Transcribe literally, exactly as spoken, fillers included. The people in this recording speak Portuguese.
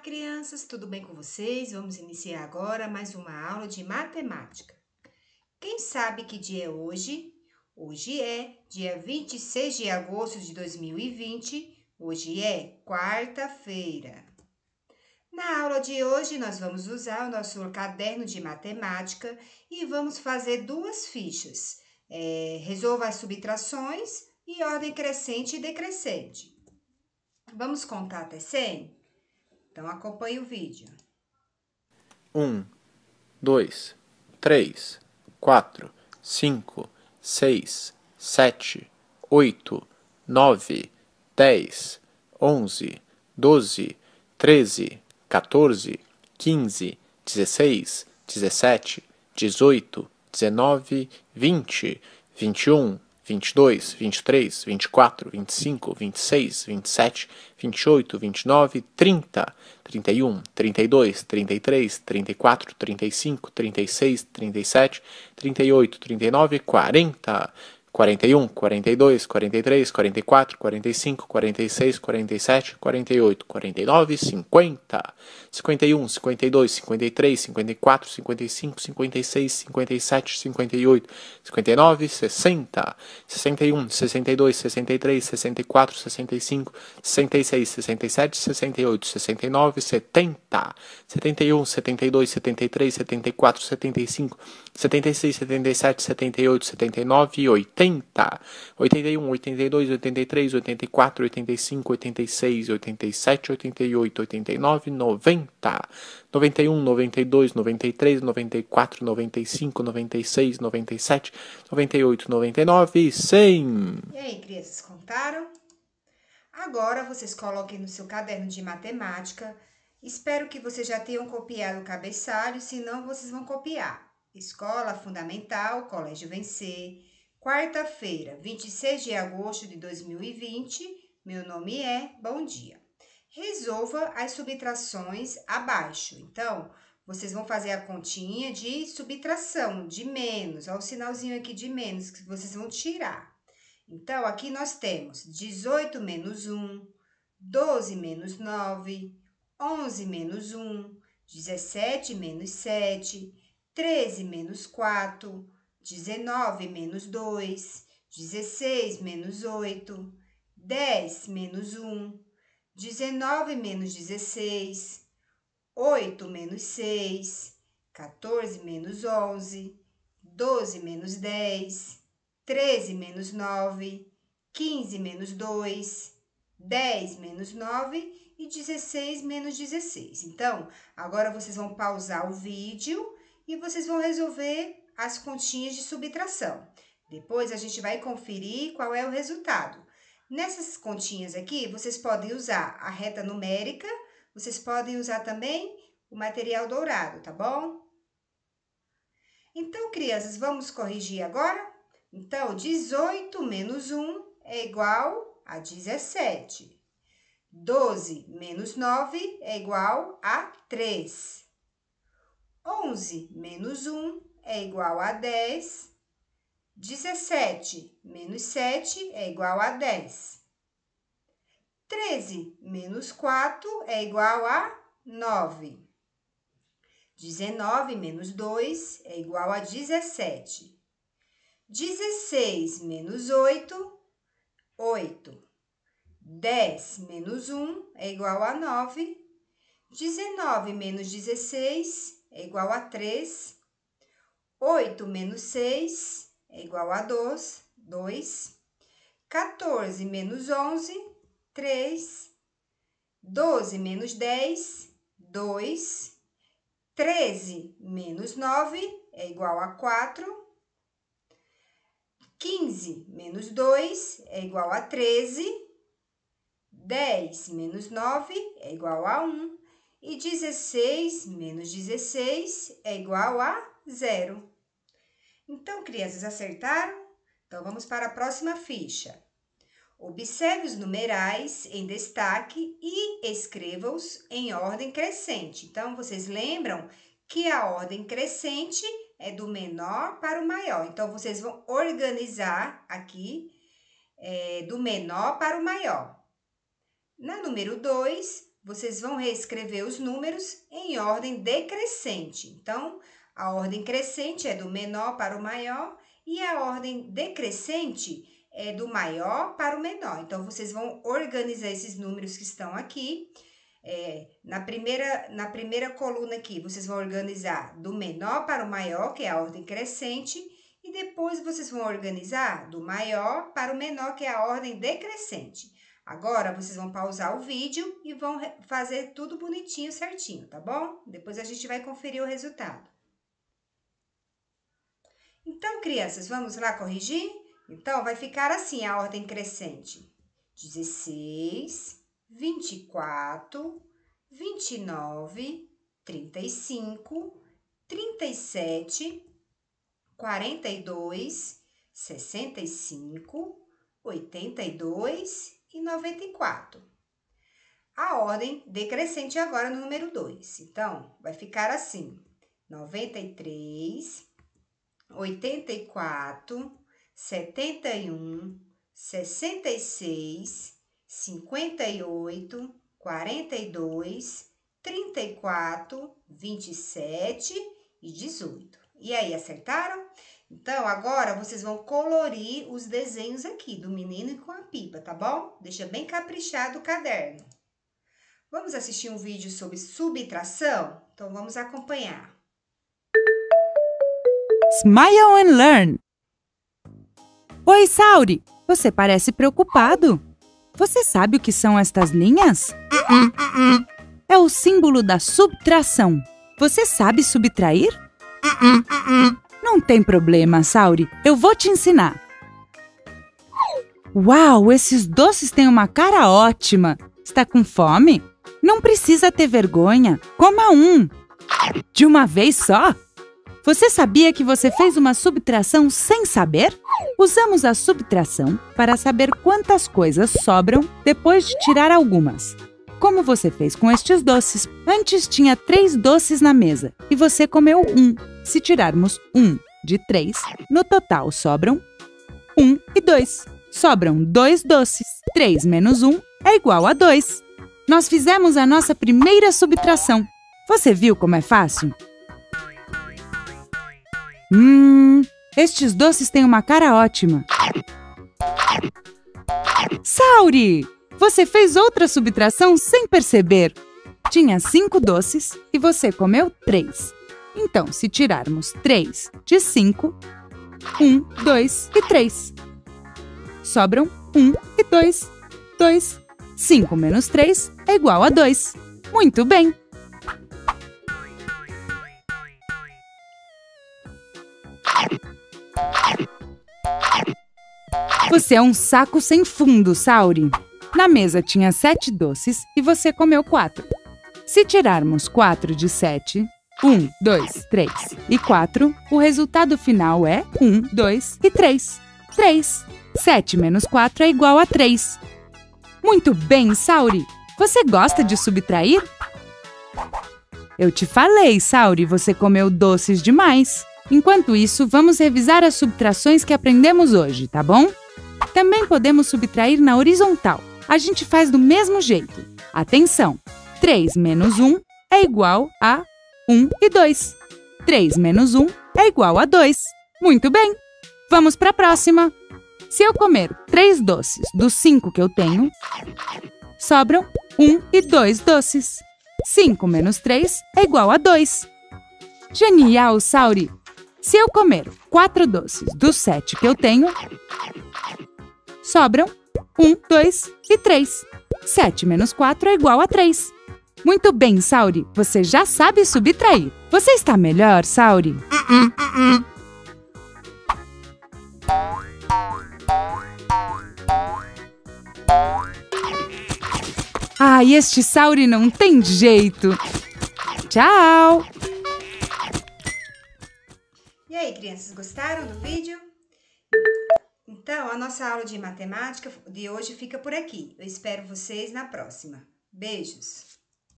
crianças, tudo bem com vocês? Vamos iniciar agora mais uma aula de matemática. Quem sabe que dia é hoje? Hoje é dia vinte e seis de agosto de dois mil e vinte, hoje é quarta-feira. Na aula de hoje, nós vamos usar o nosso caderno de matemática e vamos fazer duas fichas. É, resolva as subtrações e ordem crescente e decrescente. Vamos contar até cem? Então, acompanhe o vídeo. Um, dois, três, quatro, cinco, seis, sete, oito, nove, dez, onze, doze, treze, quatorze, quinze, dezesseis, dezessete, dezoito, dezenove, vinte, vinte e um, vinte e dois, vinte e três, vinte e quatro, vinte e cinco, vinte e seis, vinte e sete, vinte e oito, vinte e nove, trinta, trinta e um, trinta e dois, trinta e três, trinta e quatro, trinta e cinco, trinta e seis, trinta e sete, trinta e oito, trinta e nove, quarenta, quarenta e um, quarenta e dois, quarenta e três, quarenta e quatro, quarenta e cinco, quarenta e seis, quarenta e sete, quarenta e oito, quarenta e nove, cinquenta, cinquenta e um, cinquenta e dois, cinquenta e três, cinquenta e quatro, cinquenta e cinco, cinquenta e seis, cinquenta e sete, cinquenta e oito, cinquenta e nove, sessenta, sessenta e um, sessenta e dois, sessenta e três, sessenta e quatro, sessenta e cinco, sessenta e seis, sessenta e sete, sessenta e oito, sessenta e nove, setenta, setenta e um, setenta e dois, setenta e três, setenta e quatro, setenta e cinco, setenta e seis, setenta e sete, setenta e oito, setenta e nove e oitenta. oitenta e um, oitenta e dois, oitenta e três, oitenta e quatro, oitenta e cinco, oitenta e seis, oitenta e sete, oitenta e oito, oitenta e nove, noventa, noventa e um, noventa e dois, noventa e três, noventa e quatro, noventa e cinco, noventa e seis, noventa e sete, noventa e oito, noventa e nove e cem. E aí, crianças, contaram? Agora vocês coloquem no seu caderno de matemática. Espero que vocês já tenham copiado o cabeçalho, senão vocês vão copiar. Escola Fundamental, Colégio Vencer. Quarta-feira, vinte e seis de agosto de dois mil e vinte. Meu nome é Bom Dia. Resolva as subtrações abaixo. Então, vocês vão fazer a continha de subtração, de menos. Olha o sinalzinho aqui de menos que vocês vão tirar. Então, aqui nós temos dezoito menos um, doze menos nove, onze menos um, dezessete menos sete, treze menos quatro, dezenove menos dois, dezesseis menos oito, dez menos um, dezenove menos dezesseis, oito menos seis, quatorze menos onze, doze menos dez, treze menos nove, quinze menos dois, dez menos nove e dezesseis menos dezesseis. Então, agora vocês vão pausar o vídeo e vocês vão resolver as continhas de subtração. Depois a gente vai conferir qual é o resultado. Nessas continhas aqui, vocês podem usar a reta numérica, vocês podem usar também o material dourado, tá bom? Então, crianças, vamos corrigir agora? Então, dezoito menos um é igual a dezessete. doze menos nove é igual a três. onze menos um é igual a dez. dezessete menos sete é igual a dez. treze menos quatro é igual a nove. dezenove menos dois é igual a dezessete. dezesseis menos oito, oito. dez menos um é igual a nove. dezenove menos dezesseis é igual a três. oito menos seis é igual a dois. quatorze menos onze, três. doze menos dez, dois. treze menos nove é igual a quatro. quinze menos dois é igual a treze. dez menos nove é igual a um. E dezesseis menos dezesseis é igual a zero. Então, crianças, acertaram? Então, vamos para a próxima ficha. Observe os numerais em destaque e escreva-os em ordem crescente. Então, vocês lembram que a ordem crescente é do menor para o maior. Então, vocês vão organizar aqui é, do menor para o maior. Na número dois, vocês vão reescrever os números em ordem decrescente. Então, a ordem crescente é do menor para o maior e a ordem decrescente é do maior para o menor. Então, vocês vão organizar esses números que estão aqui. É, na, primeira, na primeira coluna aqui, vocês vão organizar do menor para o maior, que é a ordem crescente, e depois vocês vão organizar do maior para o menor, que é a ordem decrescente. Agora, vocês vão pausar o vídeo e vão fazer tudo bonitinho, certinho, tá bom? Depois a gente vai conferir o resultado. Então, crianças, vamos lá corrigir? Então, vai ficar assim a ordem crescente. dezesseis, vinte e quatro, vinte e nove, trinta e cinco, trinta e sete, quarenta e dois, sessenta e cinco, oitenta e dois e noventa e quatro. A ordem decrescente agora no número dois. Então, vai ficar assim: noventa e três, oitenta e quatro, setenta e um, sessenta e seis, cinquenta e oito, quarenta e dois, trinta e quatro, vinte e sete e dezoito. E aí, acertaram? Então, agora vocês vão colorir os desenhos aqui do menino com a pipa, tá bom? Deixa bem caprichado o caderno. Vamos assistir um vídeo sobre subtração? Então, vamos acompanhar. Smile and Learn. Oi, Sauri. Você parece preocupado. Você sabe o que são estas linhas? É o símbolo da subtração. Você sabe subtrair? Não tem problema, Sauri. Eu vou te ensinar. Uau, esses doces têm uma cara ótima. Está com fome? Não precisa ter vergonha. Coma um. De uma vez só? Você sabia que você fez uma subtração sem saber? Usamos a subtração para saber quantas coisas sobram depois de tirar algumas. Como você fez com estes doces? Antes tinha três doces na mesa e você comeu um. Se tirarmos um de três, no total sobram um e dois. Sobram dois doces. três menos um é igual a dois. Nós fizemos a nossa primeira subtração. Você viu como é fácil? Hum, estes doces têm uma cara ótima. Sauri! Você fez outra subtração sem perceber. Tinha cinco doces e você comeu três. Então, se tirarmos três de cinco, um, dois e três. Sobram um e dois. dois. cinco menos três é igual a dois. Muito bem! Você é um saco sem fundo, Sauri. Na mesa tinha sete doces e você comeu quatro. Se tirarmos quatro de sete, um, dois, três e quatro, o resultado final é um, dois e três. três. sete menos quatro é igual a três. Muito bem, Sauri. Você gosta de subtrair? Eu te falei, Sauri, você comeu doces demais. Enquanto isso, vamos revisar as subtrações que aprendemos hoje, tá bom? Também podemos subtrair na horizontal. A gente faz do mesmo jeito. Atenção! três menos um é igual a um e dois. três menos um é igual a dois. Muito bem! Vamos para a próxima. Se eu comer três doces dos cinco que eu tenho, sobram um e dois doces. cinco menos três é igual a dois. Genial, Sauri! Se eu comer quatro doces dos sete que eu tenho, sobram um, dois e três. sete menos quatro é igual a três. Muito bem, Sauri. Você já sabe subtrair. Você está melhor, Sauri? Ai, este Sauri não tem jeito. Tchau! E aí, crianças, gostaram do vídeo? Então, a nossa aula de matemática de hoje fica por aqui. Eu espero vocês na próxima. Beijos!